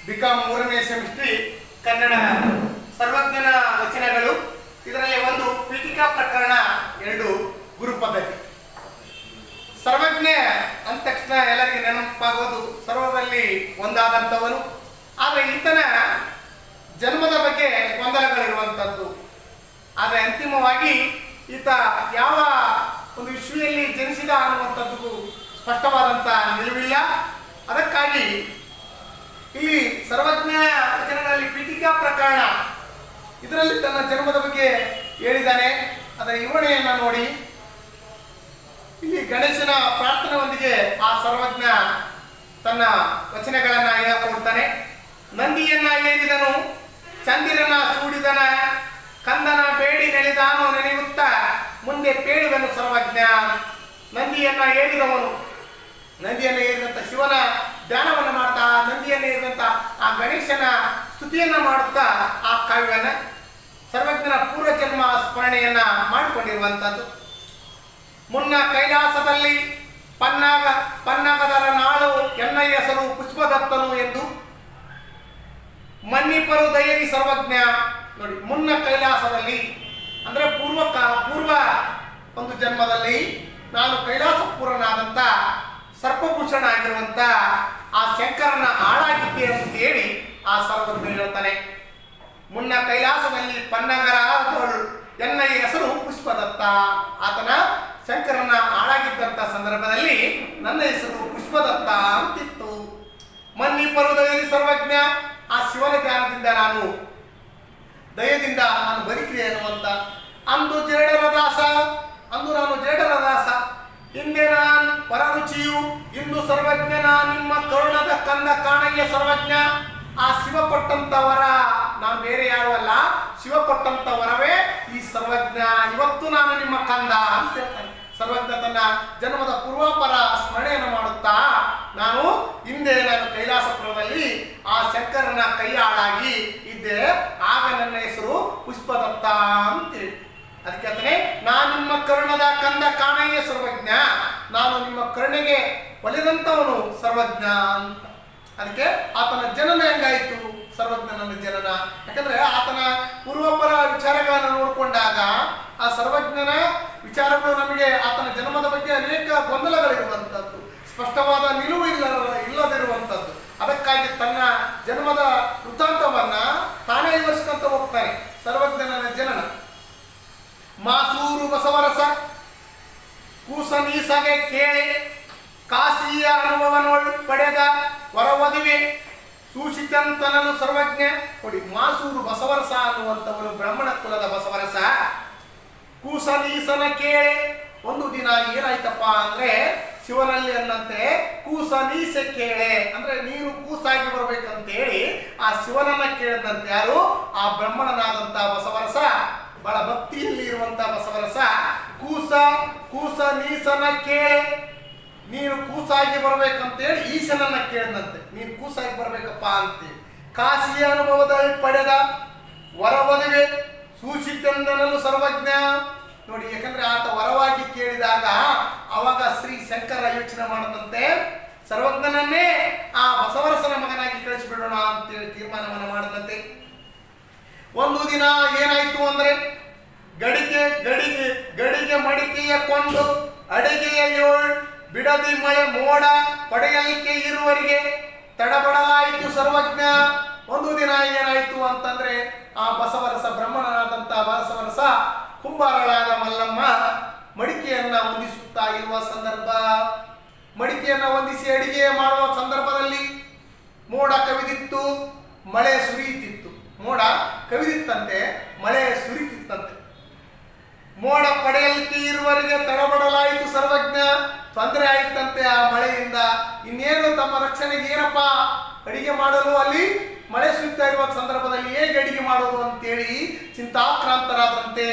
BCom 3ನೇ semester Kannada ಸರ್ವಜ್ಞನ ವಚನಗಳು. ಇದರಲ್ಲಿ ಒಂದು ಪೀಠಿಕಾ ಪ್ರಕರಣ, 2 ಗುರುಪದ್ಧತಿ. ಸರ್ವಜ್ಞ ಅಂದ ತಕ್ಷಣ ಎಲ್ಲರಿಗೆ ನೆನಪಾಗೋದು ಸರ್ವದಲ್ಲಿ ಒಂದಾದಂಥವನು. ಆದರೆ ಈತನ ಜನ್ಮದ ಬಗ್ಗೆ ಗೊಂದಲಗಳಿರುವಂಥದ್ದು. ಆದರೆ ಅಂತಿಮವಾಗಿ ಈತ ಯಾವ ಒಂದು ವಿಶ್ವದಲ್ಲಿ ಜನಿಸಿದ ಅನ್ನುವಂಥದ್ದು ಸ್ಪಷ್ಟವಾದಂಥ ನಿಲುವಿಲ್ಲ. ಅದಕ್ಕಾಗಿ ಇಲ್ಲಿ ಸರ್ವಜ್ಞ ವಚನಗಳಲ್ಲಿ ಪೀಠಿಕಾ ಪ್ರಕರಣ ಇದರಲ್ಲಿ ತನ್ನ ಜನ್ಮದ ಬಗ್ಗೆ ಹೇಳಿದ್ದಾನೆ. ಅದರ ವಿವರಣೆಯನ್ನು ನೋಡಿ. ಇಲ್ಲಿ ಗಣೇಶನ ಪ್ರಾರ್ಥನೆಯೊಂದಿಗೆ ಆ ಸರ್ವಜ್ಞ ತನ್ನ ವಚನಗಳನ್ನು ಹೇಳಿಕೊಡ್ತಾನೆ. ನಂದಿಯನ್ನ ಏರಿದನು, ಚಂದಿರನ ಸೂಡಿದನ, ಕಂದನ ಬೇಡಿ ನೆಲೆದಾನು ನೆನೆಯುತ್ತ ಮುಂದೆ ಪೇಳಿದನು ಸರ್ವಜ್ಞ. ನಂದಿಯನ್ನ ಏರಿದವನು, ನಂದಿಯನ್ನು ಏರಿದಂಥ ಶಿವನ ಧ್ಯಾನವನ್ನು ಮಾಡ್ತಾ, ನಂದಿಯನ್ನು ಏರಿದಂಥ ಆ ಗಣೇಶನ ಸ್ತುತಿಯನ್ನ ಮಾಡುತ್ತಾ ಆ ಕಾವ್ಯನ ಸರ್ವಜ್ಞನ ಪೂರ್ವಜನ್ಮ ಸ್ಮರಣೆಯನ್ನ ಮಾಡಿಕೊಂಡಿರುವಂಥದ್ದು. ಮುನ್ನ ಕೈಲಾಸದಲ್ಲಿ ಪನ್ನಗದರ ನಾಳು ಎನ್ನ ಹೆಸರು ಪುಷ್ಪದತ್ತನು ಎಂದು ಮನ್ನಿಪರು ದಯವಿ ಸರ್ವಜ್ಞ. ನೋಡಿ, ಮುನ್ನ ಕೈಲಾಸದಲ್ಲಿ ಅಂದ್ರೆ ಪೂರ್ವ ಒಂದು ಜನ್ಮದಲ್ಲಿ ನಾನು ಕೈಲಾಸಪುರನಾದಂಥ ಸರ್ಪಭೂಷಣ ಆಗಿರುವಂತ ಆ ಶಂಕರನ ಆಳಾಗಿದ್ದೆ ಅಂತ ಹೇಳಿ ಆ ಸರ್ವಜ್ಞ ಹೇಳ್ತಾನೆ. ಮುನ್ನ ಕೈಲಾಸದಲ್ಲಿ ಪನ್ನಗರದವಳು ಎನ್ನ ಹೆಸರು ಪುಷ್ಪದತ್ತ. ಆತನ ಶಂಕರನ ಆಳಾಗಿದ್ದಂಥ ಸಂದರ್ಭದಲ್ಲಿ ನನ್ನ ಹೆಸರು ಪುಷ್ಪದತ್ತ ಅಂತಿತ್ತು. ಮನ್ನಿಪರು ದಯದಿ ಸರ್ವಜ್ಞ, ಆ ಶಿವನ ಧ್ಯಾನದಿಂದ ದಯದಿಂದ ನಾನು ಬದುಕಿದೆ ಅನ್ನುವಂತ. ಅಂದು ಜೇಡರ ದಾಸ, ಅಂದು ನಾನು ಜೇಡರ ದಾಸ, ಹಿಂದೆ ನಾನು ಪರರುಚಿಯು, ಇಂದು ಸರ್ವಜ್ಞನ ನಿಮ್ಮ ಕರುಣದ ಕಂದ ಕಾಣಯ್ಯ ಸರ್ವಜ್ಞ. ಆ ಶಿವ ಕೊಟ್ಟಂತ ವರ, ನಾನು ಬೇರೆ ಯಾರು ಅಲ್ಲ, ಶಿವ ಕೊಟ್ಟಂತ ವರವೇ ಈ ಸರ್ವಜ್ಞ. ಇವತ್ತು ನಾನು ನಿಮ್ಮ ಕಂದ ಅಂತ ಹೇಳ್ತಾನೆ ಸರ್ವಜ್ಞ. ತನ್ನ ಜನ್ಮದ ಪೂರ್ವಾಪರ ಸ್ಮರಣೆಯನ್ನು ಮಾಡುತ್ತಾ ಹಿಂದೆ ನಾನು ಕೈಲಾಸಪುರದಲ್ಲಿ ಆ ಶಂಕರನ ಕೈಯಾಳಾಗಿ ಇದ್ದೆ, ಆಗ ನನ್ನ ಹೆಸರು ಪುಷ್ಪದತ್ತ ಅಂತೇಳಿ. ಅದಕ್ಕೆ ಹೇಳ್ತಾನೆ, ನಾನು ನಿಮ್ಮ ಕರುಣದ ಕಂದ ಕಾಣಯ್ಯ ಸರ್ವಜ್ಞ, ನಾನು ನಿಮ್ಮ ಕರುಣೆಗೆ ಒಲಿದಂಥವನು ಸರ್ವಜ್ಞ ಅಂತ. ಅದಕ್ಕೆ ಆತನ ಜನನ ಹೆಂಗಾಯಿತು, ಸರ್ವಜ್ಞನ ಜನನ. ಯಾಕಂದ್ರೆ ಆತನ ಪೂರ್ವಪರ ವಿಚಾರಗಳನ್ನು ನೋಡಿಕೊಂಡಾಗ ಆ ಸರ್ವಜ್ಞನ ವಿಚಾರಗಳು ನಮಗೆ ಆತನ ಜನ್ಮದ ಬಗ್ಗೆ ಅನೇಕ ಗೊಂದಲಗಳಿರುವಂಥದ್ದು, ಸ್ಪಷ್ಟವಾದ ನಿಲುವು ಇಲ್ಲದಿರುವಂಥದ್ದು. ಅದಕ್ಕಾಗಿ ತನ್ನ ಜನ್ಮದ ವೃತ್ತಾಂತವನ್ನ ತಾನೇ ವಿವರಿಸ್ಕೊಂತ ಹೋಗ್ತಾನೆ ಸರ್ವಜ್ಞನ ಜನನ. ಮಾಸೂರು ಬಸವರಸ ಕೂಸನೀಸಗೆ ಕೇಳಿ ಕಾಶಿಯ ಅನುಭವನೊಳ್ ಪಡೆದ ವರವಧುವೆ ಸೂಚಿತಂತನನು ಸರ್ವಜ್ಞ. ನೋಡಿ, ಮಾಸೂರು ಬಸವರಸ ಅನ್ನುವಂಥವನು ಬ್ರಾಹ್ಮಣ ಕುಲದ ಬಸವರಸ. ಕೂಸನೀಸನ ಕೇಳಿ, ಒಂದು ದಿನ ಏನಾಯ್ತಪ್ಪ ಅಂದ್ರೆ ಶಿವನಲ್ಲಿ ಅನ್ನಂತೆ ಕೂಸನೀಸೆ ಕೇಳೆ ಅಂದ್ರೆ ನೀನು ಕೂಸಾಗಿ ಬರ್ಬೇಕಂತೇಳಿ ಆ ಶಿವನನ್ನ ಕೇಳಿದಂತೆ ಯಾರು, ಆ ಬ್ರಾಹ್ಮಣನಾದಂತ ಬಸವರಸ, ಬಹಳ ಭಕ್ತಿಯಲ್ಲಿ ಇರುವಂತ ಬಸವರಸ. ಕೂಸನೀಸನ ಕೇಳೆ, ನೀನು ಕೂಸಾಗಿ ಬರ್ಬೇಕಂತೇಳಿ ಈಶನನ್ನ ಕೇಳಿದಂತೆ, ನೀನು ಕೂಸಾಗಿ ಬರ್ಬೇಕಪ್ಪ ಅಂತೇಳಿ. ಕಾಶಿಯ ಅನುಭವದಲ್ಲಿ ಪಡೆದ ವರವಧುವೆ ಸೂಚಿತೆಂದನನು ಸರ್ವಜ್ಞ. ನೋಡಿ, ಯಾಕಂದ್ರೆ ಆತ ವರವಾಗಿ ಕೇಳಿದಾಗ ಅವಾಗ ಶ್ರೀ ಶಂಕರ ಯೋಚನೆ ಮಾಡದಂತೆ ಸರ್ವಜ್ಞನನ್ನೇ ಆ ಬಸವರಸನ ಮಗನಾಗಿ ಕಳಿಸಿಬಿಡೋಣ ಅಂತೇಳಿ ತೀರ್ಮಾನವನ್ನು ಮಾಡದಂತೆ. ಒಂದು ದಿನ ಏನಾಯ್ತು ಅಂದ್ರೆ ಗಡಿಗೆ ಮಡಿಕೆಯ ಕೊಂಡು ಅಡಿಗೆಯ ಏಳ್ ಬಿಡದಿ ಮಳೆ ಮೋಡ ಪಡೆಯಲಿಕ್ಕೆ ಇರುವರಿಗೆ ತಡಬಡಲಾಯಿತು ಸರ್ವಜ್ಞ. ಒಂದು ದಿನ ಏನಾಯ್ತು ಅಂತಂದ್ರೆ ಆ ಬಸವರಸ, ಬ್ರಹ್ಮನಾದಂತ ಬಸವರಸ ಕುಂಬಾರಳಾದ ಮಲ್ಲಮ್ಮ ಮಡಿಕೆಯನ್ನ ಹೊಂದಿಸುತ್ತಾ ಇರುವ ಸಂದರ್ಭ, ಮಡಿಕೆಯನ್ನ ಹೊಂದಿಸಿ ಅಡಿಗೆ ಮಾಡುವ ಸಂದರ್ಭದಲ್ಲಿ ಮೋಡ ಕವಿದಿತ್ತು, ಮಳೆ ಸುರಿಯುತ್ತಿತ್ತು. ಮೋಡ ಕವಿದಿತ್ತಂತೆ, ಮಳೆ ಸುರಿತಿತ್ತಂತೆ. ಮೋಡ ಪಡೆಯಲಿಕ್ಕೆ ಇರುವವರಿಗೆ ತಡಬಡಲಾಯಿತು ಸರ್ವಜ್ಞ. ತೊಂದರೆ ಆಯ್ತಂತೆ ಆ ಮಳೆಯಿಂದ. ಇನ್ನೇನು ತಮ್ಮ ರಕ್ಷಣೆಗೆ ಏನಪ್ಪ ಅಡಿಗೆ ಮಾಡಲು ಅಲ್ಲಿ ಮಳೆ ಸುರಿತಾ ಇರುವ ಸಂದರ್ಭದಲ್ಲಿ ಹೇಗೆ ಅಡಿಗೆ ಮಾಡೋದು ಅಂತೇಳಿ ಚಿಂತಾಕ್ರಾಂತರಾದಂತೆ.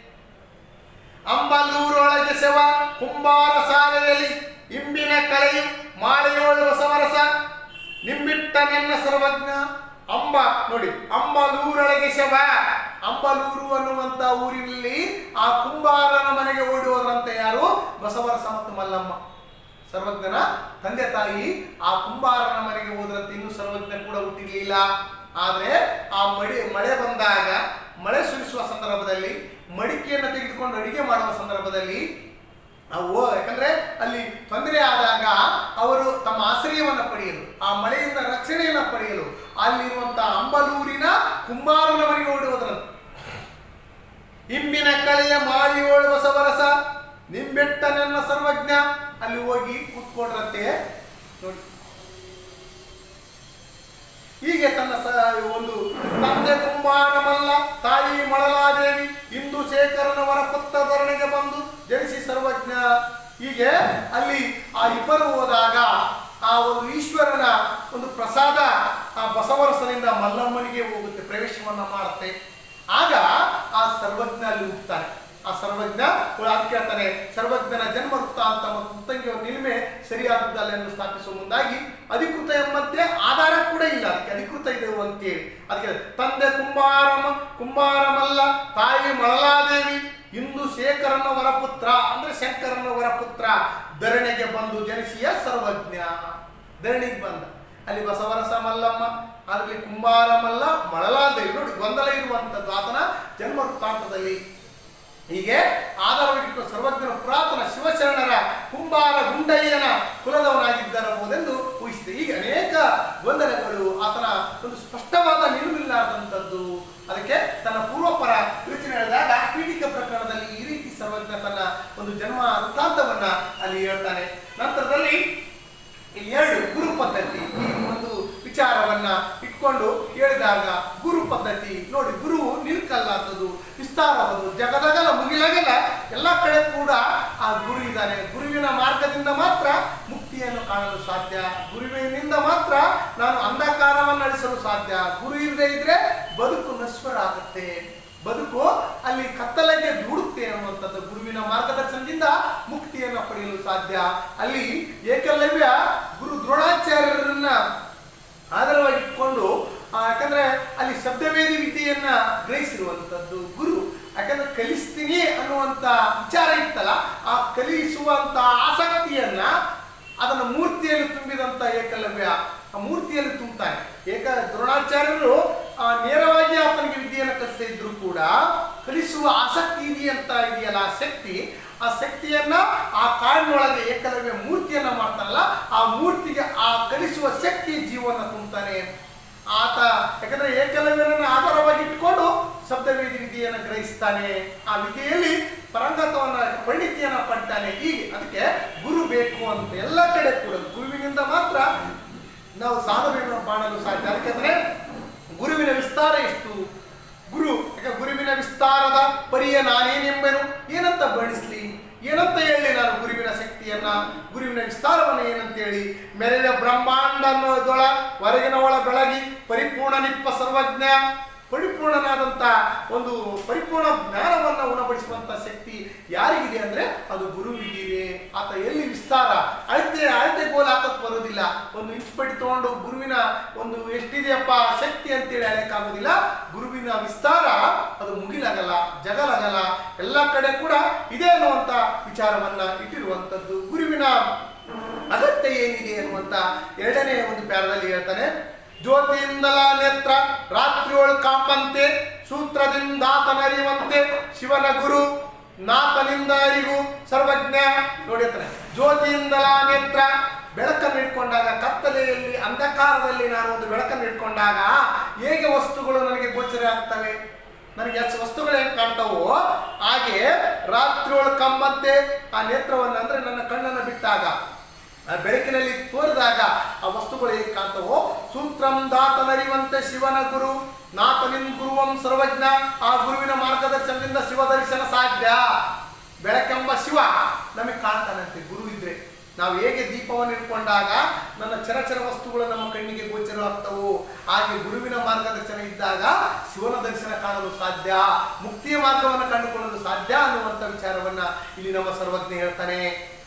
ಅಂಬಲೂರೊಳಗೆ ಸೆವ ಕುಂಬಾರ ಸಾಲೆಯಲ್ಲಿ ಇಂಬಿನ ಕಳೆಯು ಮಾಳೆಯೋಳು ಬಸವರಸ ನಿಂಬಿಟ್ಟ ನನ್ನ ಸರ್ವಜ್ಞ. ನೋಡಿ, ಅಂಬಲೂರೊಳಗೆ ಸೆವ, ಅಂಬಲೂರು ಅನ್ನುವಂತ ಊರಿನಲ್ಲಿ ಆ ಕುಂಬಾರನ ಮನೆಗೆ ಓಡಿ ಹೋದ್ರಂತೆ ಯಾರು, ಬಸವರಸ ಮತ್ತು ಮಲ್ಲಮ್ಮ. ಸರ್ವಜ್ಞನ ತಂದೆ ತಾಯಿ ಆ ಕುಂಬಾರನ ಮನೆಗೆ ಹೋದ್ರಂತೆ, ಇನ್ನೂ ಸರ್ವಜ್ಞ ಕೂಡ ಹುಟ್ಟಿರ್ಲಿಲ್ಲ. ಆದ್ರೆ ಆ ಮಳೆ ಬಂದಾಗ, ಮಳೆ ಸುರಿಸುವ ಸಂದರ್ಭದಲ್ಲಿ, ಮಡಿಕೆಯನ್ನು ತೆಗೆದುಕೊಂಡು ಅಡಿಗೆ ಮಾಡುವ ಸಂದರ್ಭದಲ್ಲಿ ಯಾಕಂದ್ರೆ ಅಲ್ಲಿ ತೊಂದರೆ ಆದಾಗ ಅವರು ತಮ್ಮ ಆಶ್ರಯವನ್ನು ಪಡೆಯಲು, ಆ ಮಳೆಯಿಂದ ರಕ್ಷಣೆಯನ್ನು ಪಡೆಯಲು ಅಲ್ಲಿರುವಂತಹ ಅಂಬಲೂರಿನ ಕುಂಬಾರನ ಮನೆಗೆ ಓಡಿ ಹೋದ್ರಂತೆ. ಇಂಬಿನ ಕಳೆಯ ಮಾರಿಯೋಳು ಬಸವರಸ ನಿಂಬೆಟ್ಟ ನನ್ನ ಸರ್ವಜ್ಞ, ಅಲ್ಲಿ ಹೋಗಿ ಕೂತ್ಕೊಂಡ್ರಂತೆ ನೋಡಿ. ಹೀಗೆ ತನ್ನ ಒಂದು ತಂದೆ ಕುಂಬಾರಮಲ್ಲ, ತಾಯಿ ಮಳಲಾದೇವಿ, ಇಂದು ಶೇಖರನವರ ಪುತ್ರ ಧರಣಿಗೆ ಬಂದು ಜನಿಸಿ ಸರ್ವಜ್ಞ. ಹೀಗೆ ಅಲ್ಲಿ ಆ ಇಬ್ಬರು ಹೋದಾಗ ಆ ಒಂದು ಈಶ್ವರನ ಒಂದು ಪ್ರಸಾದ ಆ ಬಸವರಸನಿಂದ ಮಲ್ಲಮ್ಮನಿಗೆ ಹೋಗುತ್ತೆ, ಪ್ರವೇಶವನ್ನ ಮಾಡುತ್ತೆ. ಆಗ ಆ ಸರ್ವಜ್ಞ ಅಲ್ಲಿ ಹುಟ್ಟುತ್ತಾನೆ. ಆ ಸರ್ವಜ್ಞ ಕೇಳ್ತಾನೆ, ಸರ್ವಜ್ಞನ ಜನ್ಮ ವೃತ್ತಾಂತ ಮತ್ತು ಮುತ್ತಂಗಿಯ ನಿಲ್ಮೆ ಸರಿಯಾದದ್ದಲ್ಲ ಎಂದು ಸ್ಥಾಪಿಸುವ ಮುಂದಾಗಿ ಅಧಿಕೃತ ಎಂಬಂತೆ ಆಧಾರ ಕೂಡ ಇಲ್ಲ, ಅದಕ್ಕೆ ಅಧಿಕೃತ ಇದೆ ಅಂತೇಳಿ. ಅದಕ್ಕೆ ತಂದೆ ಕುಂಬಾರಮಲ್ಲ, ತಾಯಿ ಮಳಲಾದೇವಿ, ಇಂದು ಶೇಖರನ ವರಪುತ್ರ ಅಂದ್ರೆ ಶಂಕರನ ವರಪುತ್ರ, ಧರಣಿಗೆ ಬಂದು ಜನಿಸಿಯ ಸರ್ವಜ್ಞ. ಧರಣಿಗೆ ಬಂದ, ಅಲ್ಲಿ ಬಸವರಸ ಮಲ್ಲಮ್ಮ, ಅದರಲ್ಲಿ ಕುಂಬಾರಮಲ್ಲ, ಮಳಲಾದೇವಿ. ನೋಡಿ ಗೊಂದಲ ಇರುವಂತದ್ದು ಆತನ ಜನ್ಮ ವೃತ್ತಾಂತದಲ್ಲಿ. ಹೀಗೆ ಆಧಾರವಾಗಿಟ್ಟು ಸರ್ವಜ್ಞನ ಪುರಾತನ ಶಿವಶರಣರ ಕುಂಬಾರ ಗುಂಡಯ್ಯನ ಕುಲದವನಾಗಿದ್ದರಬಹುದೆಂದು ಊಹಿಸಿದೆ. ಹೀಗೆ ಅನೇಕ ಗೊಂದಲಗಳು, ಆತನ ಒಂದು ಸ್ಪಷ್ಟವಾದ ನಿಲುವಿಲ್ಲಾರ್ದಂಥದ್ದು. ಅದಕ್ಕೆ ತನ್ನ ಪೂರ್ವಪರ ಯೋಚನೆ ಹೇಳಿದಾಗ ಪೀಠಿಕೆ ಪ್ರಕರಣದಲ್ಲಿ ಈ ರೀತಿ ಸರ್ವಜ್ಞ ತನ್ನ ಒಂದು ಜನ್ಮ ವೃತ್ತಾಂತವನ್ನ ಅಲ್ಲಿ ಹೇಳ್ತಾನೆ. ನಂತರದಲ್ಲಿ 2 ಗುರು ಪದ್ಧತಿ ಈ ಒಂದು ವಿಚಾರವನ್ನ ಇಟ್ಕೊಂಡು ಹೇಳಿದಾಗ, ಗುರು ಪದ್ಧತಿ ನೋಡಿ, ಗುರು ನಿಲ್ಕಲ್ಲಾದದು, ವಿಸ್ತಾರವಾದು, ಜಗದಗಲ ಮುಗಿಲಗಲ ಎಲ್ಲ ಕಡೆ ಕೂಡ ಆ ಗುರು ಇದ್ದಾನೆ. ಗುರುವಿನ ಮಾರ್ಗದಿಂದ ಮಾತ್ರ ಮುಕ್ತಿಯನ್ನು ಕಾಣಲು ಸಾಧ್ಯ, ಗುರುವಿನಿಂದ ಮಾತ್ರ ನಾನು ಅಂಧಕಾರವನ್ನು ಅಳಿಸಲು ಸಾಧ್ಯ. ಗುರು ಇಲ್ಲದೆ ಇದ್ರೆ ಬದುಕು ನಶ್ವರ ಆಗುತ್ತೆ, ಬದುಕು ಅಲ್ಲಿ ಕತ್ತಲೆಗೆ ದೂಡುತ್ತೆ ಅನ್ನುವಂಥದ್ದು. ಗುರುವಿನ ಮಾರ್ಗದರ್ಶನದಿಂದ ಮುಕ್ತಿಯನ್ನು ಪಡೆಯಲು ಸಾಧ್ಯ. ಅಲ್ಲಿ ಏಕಲವ್ಯ ಗುರು ದ್ರೋಣಾಚಾರ್ಯರನ್ನ ಆಧಾರವಾಗಿಟ್ಕೊಂಡು, ಯಾಕಂದ್ರೆ ಅಲ್ಲಿ ಶಬ್ದವೇದಿ ವಿದ್ಯೆಯನ್ನ ಗ್ರಹಿಸಿರುವಂಥದ್ದು ಗುರು. ಯಾಕಂದ್ರೆ ಕಲಿಸ್ತೀನಿ ಅನ್ನುವಂಥ ವಿಚಾರ ಇತ್ತಲ್ಲ, ಆ ಕಲಿಸುವಂತ ಆಸಕ್ತಿಯನ್ನ ಅದನ್ನು ಮೂರ್ತಿಯಲ್ಲಿ ತುಂಬಿದಂತ ಏಕಲವ್ಯ ಆ ಮೂರ್ತಿಯಲ್ಲಿ ತುಂಬುತ್ತಾನೆ. ದ್ರೋಣಾಚಾರ್ಯರು ನೇರವಾಗಿ ಆತನಿಗೆ ವಿದ್ಯೆಯನ್ನು ಕಲಿಸ್ತಾ ಇದ್ರು ಕೂಡ ಕಲಿಸುವ ಆಸಕ್ತಿ ಇದೆಯಲ್ಲ ಆ ಶಕ್ತಿಯನ್ನ ಆ ಕಾಡಿನೊಳಗೆ ಏಕಲವ್ಯ ಮೂರ್ತಿಯನ್ನ ಮಾಡ್ತಾನಲ್ಲ, ಆ ಮೂರ್ತಿಗೆ ಆ ಕಲಿಸುವ ಶಕ್ತಿ ಜೀವನ ತುಂಬುತ್ತಾನೆ ಆತ. ಯಾಕಂದ್ರೆ ಏಕಲವ್ಯನನ್ನು ಆಧಾರವಾಗಿ ಇಟ್ಕೊಂಡು ಶಬ್ದವೇದಿ ವಿದ್ಯೆಯನ್ನು ಗ್ರಹಿಸ್ತಾನೆ, ಆ ವಿದ್ಯೆಯಲ್ಲಿ ಪರಂಗತವನ್ನ ಪಂಡಿತಿಯನ್ನ ಪಡ್ತಾನೆ. ಹೀಗೆ ಅದಕ್ಕೆ ಗುರು ಬೇಕು ಅಂತ ಎಲ್ಲ ಕಡೆ ಕೂಡ ಗುರುವಿನಿಂದ ಮಾತ್ರ ನಾವು ಸಾಧನೆಯನ್ನು ಮಾಡಲು ಸಾಧ್ಯ. ಅದಕ್ಕೆ ಗುರುವಿನ ವಿಸ್ತಾರ ಎಷ್ಟು, ಗುರುವಿನ ವಿಸ್ತಾರದ ಪರಿಯ ನಾನೇನೆಂಬೆನು, ಏನಂತ ಬಣಿಸ್ಲಿ, ಏನಂತ ಹೇಳಿ ನಾನು ಗುರುವಿನ ಶಕ್ತಿಯನ್ನ, ಗುರುವಿನ ವಿಸ್ತಾರವನ್ನು ಏನಂತ ಹೇಳಿ. ಮೆರೆದ ಬ್ರಹ್ಮಾಂಡ ಅನ್ನೋದೊಳ ಹೊರಗಿನ ಒಳ ಬೆಳಗಿ ಪರಿಪೂರ್ಣ ನಿಪ್ಪ ಸರ್ವಜ್ಞ, ಪರಿಪೂರ್ಣನಾದಂಥ ಒಂದು ಪರಿಪೂರ್ಣ ಜ್ಞಾನವನ್ನು ಉಣಬಡಿಸುವಂಥ ಶಕ್ತಿ ಯಾರಿಗಿದೆ ಅಂದ್ರೆ ಅದು ಗುರುವಿಗಿದೆ. ಆತ ಎಲ್ಲಿ ವಿಸ್ತಾರ ಅಳತೆ ಗೋಲ್ ಹಾಕಕ್ ಬರೋದಿಲ್ಲ. ಒಂದು ಇನ್ಸ್ಪೆಕ್ಟ್ ತಗೊಂಡು ಗುರುವಿನ ಒಂದು ಎಷ್ಟಿದೆಯಪ್ಪ ಶಕ್ತಿ ಅಂತೇಳಿ ಅಳಕ್ಕಾಗೋದಿಲ್ಲ. ಗುರುವಿನ ವಿಸ್ತಾರ ಅದು ಮುಗಿಲಾಗಲ್ಲ, ಜಗಲಾಗಲ್ಲ, ಎಲ್ಲ ಕಡೆ ಕೂಡ ಇದೆ ಅನ್ನುವಂಥ ವಿಚಾರವನ್ನ ಇಟ್ಟಿರುವಂಥದ್ದು. ಗುರುವಿನ ಅಗತ್ಯ ಏನಿದೆ ಅನ್ನುವಂಥ 2ನೇ ಒಂದು ಪ್ಯಾರದಲ್ಲಿ ಹೇಳ್ತಾನೆ. ಜ್ಯೋತಿಯಿಂದಲ ನೇತ್ರ ರಾತ್ರಿಯೊಳು ಕಾಂಬಂತೆ, ಸೂತ್ರದಿಂದಾತನರಿಯುವಂತೆ ಶಿವನ ಗುರು ನಾಥನಿಂದ ಅರಿವು ಸರ್ವಜ್ಞ. ನೋಡಿ ಜ್ಯೋತಿಯಿಂದಲ ನೇತ್ರ, ಬೆಳಕನ್ನು ಇಟ್ಕೊಂಡಾಗ ಕತ್ತಲೆಯಲ್ಲಿ ಅಂಧಕಾರದಲ್ಲಿ ನಾನು ಒಂದು ಬೆಳಕನ್ನು ಇಟ್ಕೊಂಡಾಗ ಹೇಗೆ ವಸ್ತುಗಳು ನನಗೆ ಗೋಚರ ಆಗ್ತವೆ, ನನಗೆ ಎಷ್ಟು ವಸ್ತುಗಳು ಹೆಂಗೆ ಕಾಣ್ತಾವೋ ಹಾಗೆ ರಾತ್ರಿಯೊಳು ಕಂಬಂತೆ ಆ ನೇತ್ರವನ್ನು ಅಂದ್ರೆ ನನ್ನ ಕಣ್ಣನ್ನು ಬಿಟ್ಟಾಗ ಬೆಳಕಿನಲ್ಲಿ ತೋರಿದಾಗ ಆ ವಸ್ತುಗಳು ಹೇಗೆ ಕಾಣ್ತಾವೋ, ಸೂತ್ರಂ ದಾತನರಿವಂತೆ ಶಿವನ ಗುರು ನಾಥನಿನ್ ಗುರುವಂ ಸರ್ವಜ್ಞ. ಆ ಗುರುವಿನ ಮಾರ್ಗದರ್ಶನದಿಂದ ಶಿವ ದರ್ಶನ ಸಾಧ್ಯ. ಬೆಳಕೆಂಬ ಶಿವ ನಮಗೆ ಕಾಣ್ತಾನಂತೆ ಗುರು ಇದ್ರೆ. ನಾವು ಹೇಗೆ ದೀಪವನ್ನು ಇಟ್ಕೊಂಡಾಗ ನನ್ನ ಚರಚರ ವಸ್ತುಗಳು ನಮ್ಮ ಕಣ್ಣಿಗೆ ಗೋಚರವಾಗ್ತವು, ಹಾಗೆ ಗುರುವಿನ ಮಾರ್ಗದರ್ಶನ ಇದ್ದಾಗ ಶಿವನ ದರ್ಶನ ಕಾಣಲು ಸಾಧ್ಯ, ಮುಕ್ತಿಯ ಮಾರ್ಗವನ್ನು ಕಂಡುಕೊಳ್ಳಲು ಸಾಧ್ಯ ಅನ್ನುವಂಥ ವಿಚಾರವನ್ನ ಇಲ್ಲಿ ನಮ್ಮ ಸರ್ವಜ್ಞ ಹೇಳ್ತಾನೆ.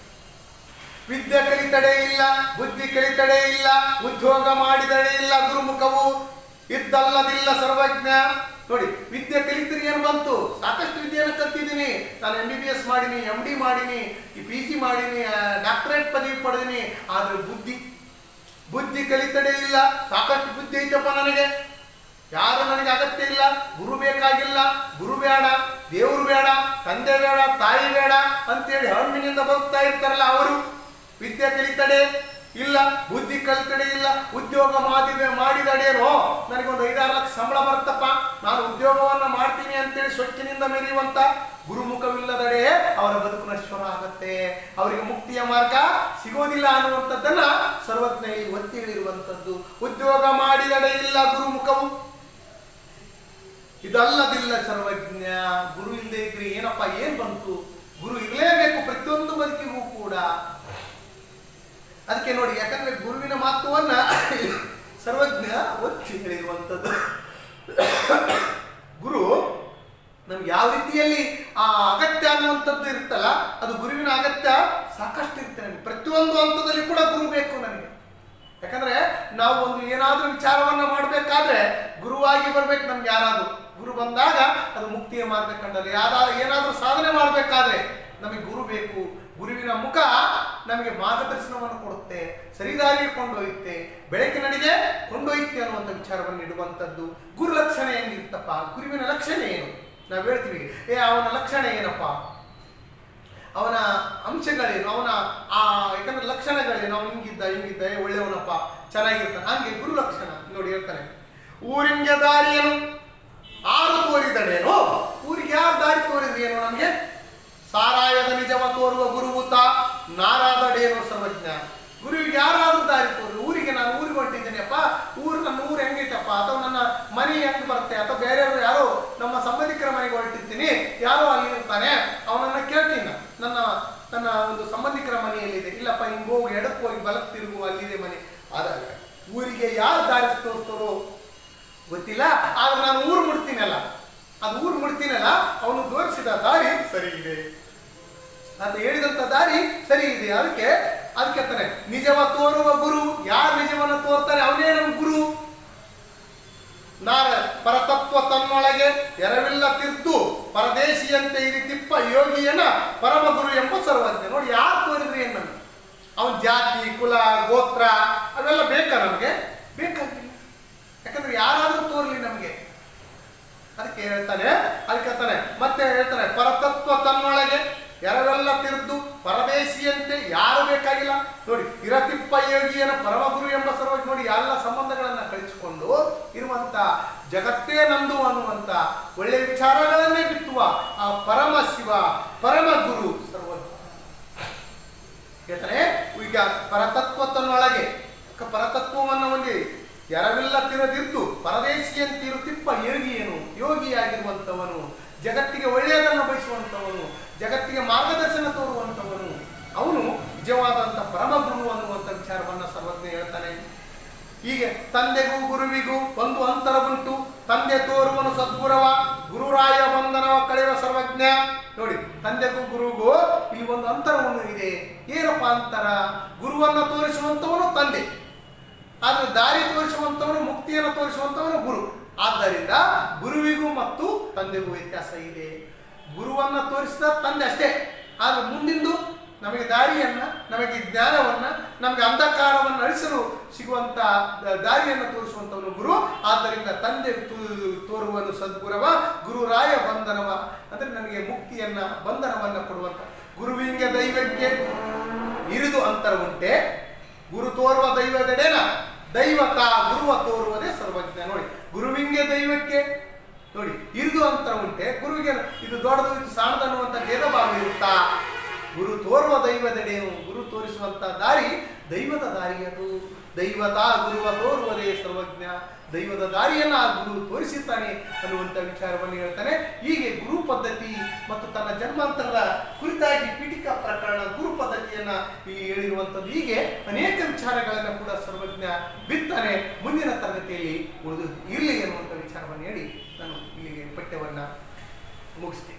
ವಿದ್ಯೆ ಕಲಿತಡೆ ಇಲ್ಲ, ಬುದ್ಧಿ ಕಲಿತಡೆ ಇಲ್ಲ, ಉದ್ಯೋಗ ಮಾಡಿದಡೆ ಇಲ್ಲ, ಗುರುಮುಖವು ಇದ್ದಲ್ಲದಿಲ್ಲ ಸರ್ವಜ್ಞ. ನೋಡಿ ವಿದ್ಯೆ ಕಲಿತರೆ ಏನು ಬಂತು? ಸಾಕಷ್ಟು ವಿದ್ಯೆಯನ್ನು ಕಲ್ತಿದ್ದೀನಿ, ನಾನು MBBS ಮಾಡೀನಿ, MD ಮಾಡೀನಿ, PG ಮಾಡೀನಿ, ಡಾಕ್ಟರೇಟ್ ಪದವಿ ಪಡೆದೀನಿ. ಆದ್ರೆ ಬುದ್ಧಿ ಕಲಿತಡೆ ಇಲ್ಲ. ಸಾಕಷ್ಟು ಬುದ್ಧಿ ಐತಪ್ಪ ನನಗೆ, ಯಾರು ನನಗೆ ಅಗತ್ಯ ಇಲ್ಲ, ಗುರು ಬೇಕಾಗಿಲ್ಲ, ಗುರು ಬೇಡ, ದೇವರು ಬೇಡ, ತಂದೆ ಬೇಡ, ತಾಯಿ ಬೇಡ ಅಂತೇಳಿ ಹಣ್ಣಿನಿಂದ ಬದುಕ್ತಾ ಇರ್ತಾರಲ್ಲ ಅವರು. ವಿದ್ಯೆ ಕಲಿತಡೆ ಇಲ್ಲ, ಬುದ್ಧಿ ಕಲಿತಡೆ ಇಲ್ಲ, ಉದ್ಯೋಗ ಮಾಡಿದಡೇನೋ ನನಗೊಂದು 5-6 ಲಕ್ಷ ಸಂಬಳ ಬರ್ತಪ್ಪ, ನಾನು ಉದ್ಯೋಗವನ್ನ ಮಾಡ್ತೀನಿ ಅಂತೇಳಿ ಸೊಕ್ಕಿನಿಂದ ಮೆರೆಯುವಂತ ಗುರುಮುಖವಿಲ್ಲದಡೆ ಅವರ ಬದುಕು ನಶ್ವರ ಆಗತ್ತೆ, ಅವರಿಗೆ ಮುಕ್ತಿಯ ಮಾರ್ಗ ಸಿಗೋದಿಲ್ಲ ಅನ್ನುವಂಥದ್ದನ್ನ ಸರ್ವಜ್ಞ ಒತ್ತಿ ಹೇಳಿರುವಂಥದ್ದು. ಉದ್ಯೋಗ ಮಾಡಿದಡೆ ಇಲ್ಲ ಗುರುಮುಖವು, ಇದಲ್ಲದಿಲ್ಲ ಸರ್ವಜ್ಞ. ಗುರು ಇಲ್ಲದೆ ಇದ್ರೆ ಏನಪ್ಪ, ಏನ್ ಬಂತು? ಗುರು ಇರಲೇಬೇಕು ಪ್ರತಿಯೊಂದು ಬದುಕಿಗೂ ಕೂಡ. ಅದಕ್ಕೆ ನೋಡಿ, ಯಾಕಂದ್ರೆ ಗುರುವಿನ ಮಹತ್ವವನ್ನ ಸರ್ವಜ್ಞ ಒತ್ತಿ ಹೇಳಿರುವಂಥದ್ದು. ಗುರು ನಮ್ಗೆ ಯಾವ ರೀತಿಯಲ್ಲಿ ಆ ಅಗತ್ಯ ಅನ್ನುವಂಥದ್ದು ಇರುತ್ತಲ್ಲ, ಅದು ಗುರುವಿನ ಅಗತ್ಯ ಸಾಕಷ್ಟು ಇರುತ್ತೆ ನಮಗೆ. ಪ್ರತಿಯೊಂದು ಹಂತದಲ್ಲಿ ಕೂಡ ಗುರು ಬೇಕು ನನಗೆ. ಯಾಕಂದ್ರೆ ನಾವು ಒಂದು ಏನಾದ್ರೂ ವಿಚಾರವನ್ನ ಮಾಡಬೇಕಾದ್ರೆ ಗುರುವಾಗಿ ಬರ್ಬೇಕು ನಮ್ಗೆ. ಯಾರಾದ್ರೂ ಗುರು ಬಂದಾಗ ಅದು ಮುಕ್ತಿಯ ಮಾರ್ಗ ಕಂಡಲ್ಲಿ. ಏನಾದ್ರೂ ಸಾಧನೆ ಮಾಡಬೇಕಾದ್ರೆ ನಮಗೆ ಗುರು ಬೇಕು. ಗುರುವಿನ ಮುಖ ನಮಗೆ ಮಾರ್ಗದರ್ಶನವನ್ನು ಕೊಡುತ್ತೆ, ಸರಿದಾರಿಗೆ ಕೊಂಡೊಯ್ಯುತ್ತೆ, ಬೆಳಕಿನಡಿಗೆ ಕೊಂಡೊಯ್ಯುತ್ತೆ ಅನ್ನುವಂಥ ವಿಚಾರವನ್ನು ನೀಡುವಂಥದ್ದು. ಗುರು ಲಕ್ಷಣ ಹೆಂಗಿರ್ತಪ್ಪ? ಗುರುವಿನ ಲಕ್ಷಣ ಏನು? ನಾವು ಹೇಳ್ತೀವಿ, ಅವನ ಲಕ್ಷಣ ಏನಪ್ಪ, ಅವನ ಅಂಶಗಳೇನು, ಅವನ ಯಾಕಂದ್ರೆ ಲಕ್ಷಣಗಳೇನು, ಅವನು ಹಿಂಗಿದ್ದ ಒಳ್ಳೆಯವನಪ್ಪ, ಚೆನ್ನಾಗಿರ್ತಾನೆ. ಹಂಗೆ ಗುರು ಲಕ್ಷಣ ನೋಡಿ ಹೇಳ್ತಾನೆ. ಊರಿಗೆ ದಾರಿಯೇನು ಆರು ತೋರಿದಡೇನು? ಊರಿಗೆ ಯಾರು ದಾರಿ ತೋರಿದ್ರಿ ಏನು? ನಮಗೆ ಸಾರಾಯದ ನಿಜವ ತೋರುವ ಗುರುಭೂತ ನಾರಾದಡೇನು ಸರ್ವಜ್ಞ. ಗುರುವಿಗೆ ಯಾರಾದ್ರೂ ದಾರಿ ತೋರಿದ್ರು. ಊರಿಗೆ ನಾನು ಊರಿಗೆ ಹೊಂಟಿದ್ದೇನೆಪ್ಪ, ನನ್ನ ಊರು ಹೆಂಗೈತಪ್ಪ, ಅಥವಾ ನನ್ನ ಮನೆ ಹೆಂಗ್ ಬರುತ್ತೆ, ಅಥವಾ ಬೇರೆಯವರು ಯಾರೋ ನಮ್ಮ ಸಂಬಂಧಿಕರ ಮನೆಗೆ ಹೊರಟಿರ್ತೀನಿ, ಯಾರೋ ಅಲ್ಲಿ ಇರ್ತಾನೆ, ಅವನನ್ನ ಕೇಳ್ತೀನಿ, ನನ್ನ ಒಂದು ಸಂಬಂಧಿಕರ ಮನೆಯಲ್ಲಿದೆ, ಇಲ್ಲಪ್ಪ ಹಿಂಗೆ ಹೋಗಿ ಎಡಕ್ಕೆ ಹೋಗಿ ಬಲಕ್ಕೆ ತಿರುಗು, ಅಲ್ಲಿದೆ ಮನೆ. ಆದಾಗ ಊರಿಗೆ ಯಾರು ದಾರಿ ತೋರಿಸ್ತಾರೋ ಗೊತ್ತಿಲ್ಲ, ಆದ್ರೆ ನಾನು ಊರು ಮುಡ್ತೀನಲ್ಲ, ಅವನು ತೋರಿಸಿದ ದಾರಿ ಸರಿ ಇದೆ, ಅಂತ ಹೇಳಿದಂತ ದಾರಿ ಸರಿ ಇದೆ. ಅದಕ್ಕೆ ಅಂತಾನೆ ನಿಜವ ತೋರುವ ಗುರು. ಯಾರು ನಿಜವನ್ನು ತೋರ್ತಾರೆ ಅವನೇ ನಮ್ಮ ಗುರು. ಪರತತ್ವ ತನ್ನೊಳಗೆ ಎರವಿಲ್ಲ ತಿರ್ತು ಪರದೇಶಿಯಂತೆ ಇರಿ ತಿಪ್ಪ ಯೋಗಿಯನ ಪರಮ ಗುರು ಎಂಬ ಸರ್ವಜ್ಞ. ನೋಡಿ, ಯಾರು ತೋರಿದ್ರಿ ಏನು ನಮ್ಗೆ? ಅವನ ಜಾತಿ, ಕುಲ, ಗೋತ್ರ ಅವೆಲ್ಲ ಬೇಕಾ ನಮ್ಗೆ? ಬೇಕಾಗಿಲ್ಲ. ಯಾಕಂದ್ರೆ ಯಾರಾದ್ರೂ ತೋರ್ಲಿ ನಮ್ಗೆ. ಅದಕ್ಕೆ ಹೇಳ್ತಾನೆ ಮತ್ತೆ ಹೇಳ್ತಾನೆ, ಪರತತ್ವ ತನ್ನೊಳಗೆ ಎರವೆಲ್ಲ ತಿರ್ದು ಪರದೇಶಿಯಂತೆ ಯಾರು ಬೇಕಾಗಿಲ್ಲ. ನೋಡಿ, ಇರತಿಪ್ಪ ಯೋಗಿಯನ ಪರಮ ಗುರು ಎಂಬ ಸರ್ವಜ್ಞ. ನೋಡಿ, ಎಲ್ಲ ಸಂಬಂಧಗಳನ್ನ ಕಳಿಸಿಕೊಂಡು ಇರುವಂತ ಜಗತ್ತೇ ನಂದು ಅನ್ನುವಂತ ಒಳ್ಳೆಯ ವಿಚಾರಗಳನ್ನೇ ಬಿತ್ತುವ ಆ ಪರಮ ಶಿವ, ಪರಮ ಗುರು ಸರ್ವಜ್ಞ ಹೇಳ್ತಾನೆ. ಈಗ ಪರತತ್ವ ತನ್ನೊಳಗೆ ಪರತತ್ವವನ್ನು ಹೊಂದಿ ಎರವಿಲ್ಲ ತಿರದಿದ್ದು ಪರದೇಶಿಯಂತಿರುತ್ತಿಪ್ಪ ಯೋಗಿಯನು, ಯೋಗಿಯಾಗಿರುವಂಥವನು, ಜಗತ್ತಿಗೆ ಒಳ್ಳೆಯದನ್ನು ಬಯಸುವಂಥವನು, ಜಗತ್ತಿಗೆ ಮಾರ್ಗದರ್ಶನ ತೋರುವಂಥವನು, ಅವನು ನಿಜವಾದಂಥ ಪರಮಗುರು ಅನ್ನುವಂಥ ವಿಚಾರವನ್ನು ಸರ್ವಜ್ಞ ಹೇಳ್ತಾನೆ. ಹೀಗೆ ತಂದೆಗೂ ಗುರುವಿಗೂ ಒಂದು ಅಂತರ ಉಂಟು. ತಂದೆ ತೋರುವನು ಸದ್ಗುರವ, ಗುರುರಾಯ ಬಂಧನವ ಕಳೆಯುವ ಸರ್ವಜ್ಞ. ನೋಡಿ, ತಂದೆಗೂ ಗುರುಗೂ ಇಲ್ಲಿ ಒಂದು ಅಂತರವನ್ನು ಇದೆ. ಏನಪ್ಪ ಅಂತರ? ಗುರುವನ್ನ ತೋರಿಸುವಂಥವನು ತಂದೆ, ಆದ್ರೆ ದಾರಿ ತೋರಿಸುವಂಥವನು, ಮುಕ್ತಿಯನ್ನು ತೋರಿಸುವಂಥವನು ಗುರು. ಆದ್ದರಿಂದ ಗುರುವಿಗೂ ಮತ್ತು ತಂದೆಗೂ ವ್ಯತ್ಯಾಸ ಇದೆ. ಗುರುವನ್ನ ತೋರಿಸಿದ ತಂದೆ ಅಷ್ಟೇ, ಆದ್ರೆ ಮುಂದಿಂದು ನಮಗೆ ದಾರಿಯನ್ನ, ನಮಗೆ ಜ್ಞಾನವನ್ನ, ನಮಗೆ ಅಂಧಕಾರವನ್ನು ಅಳಿಸಲು ಸಿಗುವಂತ ದಾರಿಯನ್ನು ತೋರಿಸುವಂತವನು ಗುರು. ಆದ್ದರಿಂದ ತಂದೆ ತೋರುವನು ಸದ್ಗುರವ, ಗುರುರಾಯ ಬಂಧನವ, ಅಂದ್ರೆ ನನಗೆ ಮುಕ್ತಿಯನ್ನ, ಬಂಧನವನ್ನ ಕೊಡುವಂತ. ಗುರುವಿಂಗೆ ದೈವಕ್ಕೆ ಇರಿದು ಅಂತರ ಉಂಟೆ, ಗುರು ತೋರುವ ದೈವದೆಡೆನ ದೈವತ ಗುರುವ ತೋರುವುದೇ ಸರ್ವಜ್ಞ. ನೋಡಿ, ಗುರುವಿಂಗೆ ದೈವಕ್ಕೆ ನೋಡಿ ಇರಿದು ಅಂತರ ಉಂಟೆ, ಗುರುವಿಗೆ ಇದು ದೊಡ್ಡದು ಇದು ಸಣ್ಣದು ಅನ್ನುವಂಥ ಭೇದ ಭಾವ ಇರುತ್ತಾ? ಗುರು ತೋರುವ ದೈವದೆಡೆನು, ಗುರು ತೋರಿಸುವಂತ ದಾರಿ ದೈವದ ದಾರಿ. ಅದು ದೈವತ ಗುರುವ ತೋರುವುದೇ ಸರ್ವಜ್ಞ. ದೈವದ ದಾರಿಯನ್ನ ಆ ಗುರು ತೋರಿಸುತ್ತಾನೆ ಅನ್ನುವಂಥ ವಿಚಾರವನ್ನು ಹೇಳ್ತಾನೆ. ಹೀಗೆ ಗುರು ಪದ್ಧತಿ ಮತ್ತು ತನ್ನ ಜನ್ಮಾಂತರದ ಕುರಿತಾಗಿ ಪೀಠಿಕಾ ಪ್ರಕರಣ ಗುರು ಪದ್ಧತಿಯನ್ನ ಇಲ್ಲಿ ಹೇಳಿರುವಂಥದ್ದು. ಹೀಗೆ ಅನೇಕ ವಿಚಾರಗಳನ್ನ ಕೂಡ ಸರ್ವಜ್ಞ ಬಿತ್ತಾನೆ. ಮುಂದಿನ ತರಗತಿಯಲ್ಲಿ ಉಳಿದು ಇರಲಿ ಎನ್ನುವಂಥ ವಿಚಾರವನ್ನು ಹೇಳಿ ನಾನು ಇಲ್ಲಿಗೆ ಪಠ್ಯವನ್ನ ಮುಗಿಸ್ತೀನಿ.